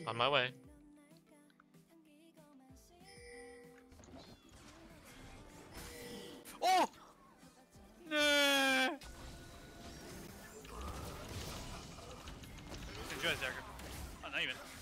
On my way. Oh! No! Enjoy, Zerker. Oh, not even.